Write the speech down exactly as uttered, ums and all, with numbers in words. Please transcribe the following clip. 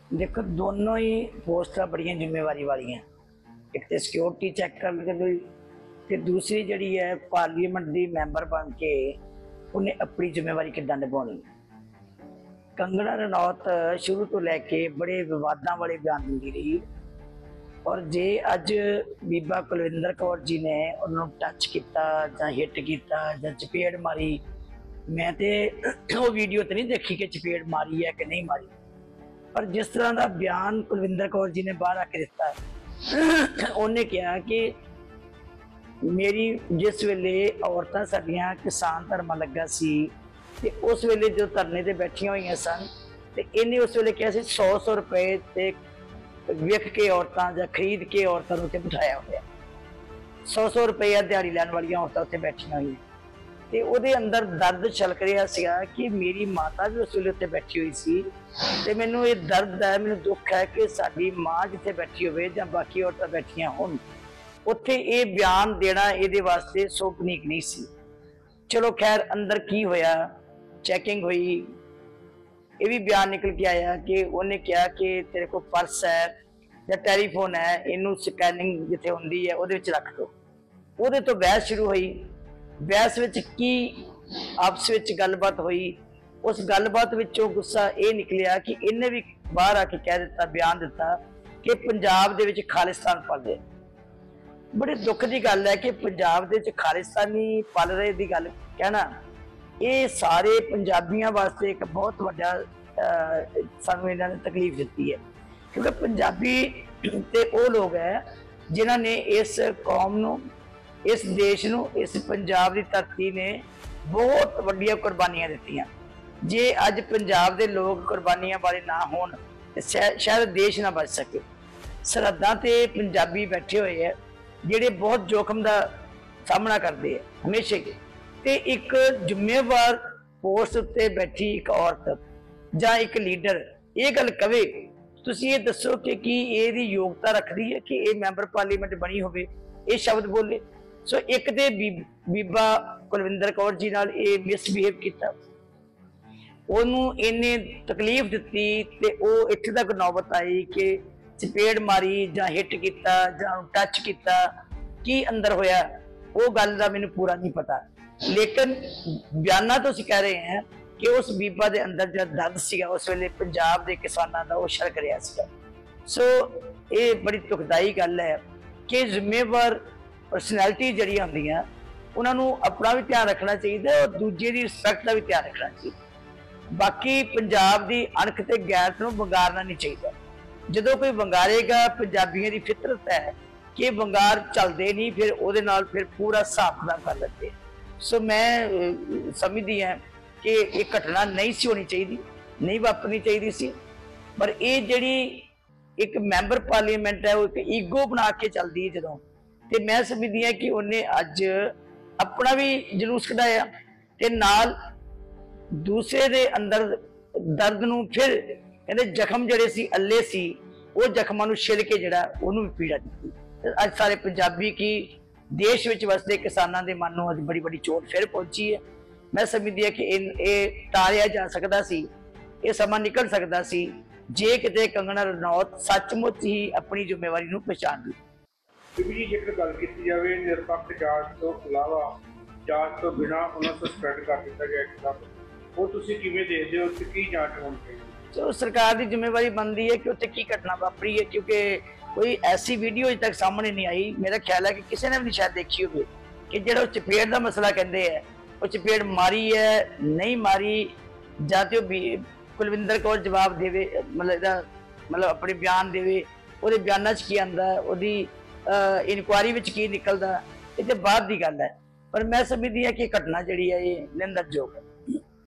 देखो दोनों ही पोस्टां बड़ियां जिम्मेवारी वालियां। एक तो सिक्योरिटी चैक कर गई, फिर दूसरी जी है पार्लीमेंट की मैंबर बन के उन्हें अपनी जिम्मेवारी किद्दां निभाउणी। कंगना रनौत शुरू तो लैके बड़े विवादां वाले बयान दिंदी रही, और जे अज बीबा कुलविंदर कौर जी ने उन्होंने टच किया जां हिट किया जां चपेड़ मारी, मैं तो वो वीडियो तो नहीं देखी कि चपेड़ मारी है कि नहीं मारी, पर जिस तरह का बयान कुलविंदर कौर जी ने बाहर आके दिता, उन्हें कहा कि मेरी जिस वेले औरतां साडियां किसान धर्मा लगा सी ते उस वेले जो धरने ते बैठियां हुई सन, ते इन्हें उस वेले कहा सौ सौ रुपए ते विक के औरतां जां खरीद के औरतां नूं उत्ते बिठाया होया। सौ सौ रुपया दिहाड़ी लैण वालियां औरतां उत्ते बैठियां हुई, ते उहदे अंदर दर्द छलक रहा सीगा कि मेरी माता भी उस वेले उत्ते बैठी हुई सी, ते मैनूं ये दर्द है, मैनूं दुख है कि साडी मां जिथे बैठी होवे जां बाकी औरतां बैठियां होण, उत्थे ये बयान देना इहदे वास्ते शोभनीक नहीं सी। चलो खैर अंदर की होया, चैकिंग हुई, ये भी बयान निकल के आया कि उन्हें कहा कि तेरे को पर्स है या टैलीफोन है, इनू स्कैनिंग जिथे होंदी है उहदे विच रख दो। उहदे तो बहस शुरू हुई। बहस विच की आपस विच गलबात हुई, उस गलबात विचों गुस्सा ये निकलिया कि इन्हें भी बाहर आके कह दिता, बयान दिता कि पंजाब दे विच खालिस्तान पल रहे। बड़े दुख की गल है कि पंजाब दे विच खालिस्तानी पल रहे दी गल कहना, ये सारे पंजाबियों वास्ते एक बहुत वड्डा सानूं इन्हां ने तकलीफ दिती है, क्योंकि पंजाबी ते वो लोग है जिन्हां ने इस कौम नूं, इस देश नूं, इस पंजाब की धरती ने बहुत वड्डियां कुर्बानियां दित्तियां। जे अज पंजाब के लोग कुर्बानियां वाले ना होण ते शायद देश ना बच सके। सरहदां ते पंजाबी बैठे हुए है जिहड़े बहुत जोखम का सामना करते हैं हमेशा ही, ते एक जिम्मेवार पोस्ट उत्ते बैठी एक औरत जां एक लीडर ये गल कवे, तुसीं ये दसो कि की इहदी योग्यता रखदी है कि ये मैंबर पार्लीमेंट बनी होवे, ये शब्द बोले। सो एक ते बी, बीबा कुलविंदर कौर जी नाल ये मिसबिहेव किया, ओनू इन्ने तकलीफ दिती, ते ओ इत्थे तक नौबत आई कि चपेड़ मारी जां हिट किया जां टच किया, की अंदर होया वो गल का मैनूं पूरा नहीं पता, लेकिन बयाना तो असीं कह रहे हैं कि उस बीबा के अंदर जो दर्द सीगा उस वेले पंजाब के किसानों का वो छलक रहा सीगा। सो ये बड़ी दुखदाई गल है कि जिम्मेवार परसनैलिटी जड़ियां होंदियां उन्होंने अपना भी ध्यान रखना चाहिए और दूजे की रिस्पैक्ट का भी ध्यान रखना चाहिए। बाकी पंजाब की अणख ते गैरत नूं वंगारना नहीं चाहिए। जो कोई वंगारेगा, पंजाबियों की फितरत है कि वंगार चलते नहीं, फिर उहदे नाल फिर पूरा हिसाब किताब कर लेते। सो मैं समझदी है कि ये घटना नहीं सी होनी चाहिए, नहीं वापरनी चाहिए सी, पर ये जिहड़ी एक मैंबर पार्लीमेंट है वो एक ईगो बना के चलती है जदों, ते मैं समझदी है कि उन्हें अज अपना भी जलूस कढ़ाया ते नाल दूसरे दे अंदर दर्द नूं फिर कहते जख्म जड़े सी अल्ले सी वो जख्मां नूं छिल के जड़ा उन्होंने भी पीड़ा दी। अज सारे पंजाबी की देश विच वसदे किसानों के मन में अज बड़ी बड़ी चोट फिर पहुंची है। मैं समझदी है कि ये टालिया जा सकता सी, ये समा निकल सकता सी जे किते कंगना रनौत सचमुच ही अपनी जिम्मेवारी नूं पहचान ली। जी जेकर गल की जाए निरपक्ष जांच तो अलावा जांच तो बिना उन्हें सस्पेंड कर दिया गया एकदम, वो तुसीं किवें देखदे हो कि की जांच होनी चाहिए? तो सरकार की जिम्मेवारी बनती है कि उत्थे की घटना वापरी है, क्योंकि कोई ऐसी वीडियो अज तक सामने नहीं आई। मेरा ख्याल है कि किसी ने भी शायद देखी हो कि जो चपेड़ का मसला कहते हैं वो चपेड़ मारी है नहीं मारी, जां ते कुलविंदर कौर जवाब देवे, मतलब मतलब अपने बयान देवे, वो बयाना च की आंदा, उहदी इनकुआरी विच की निकलदा, ये तो बाद की गल है। पर मैं समझदी है कि घटना जिहड़ी है ये निंदनयोग है।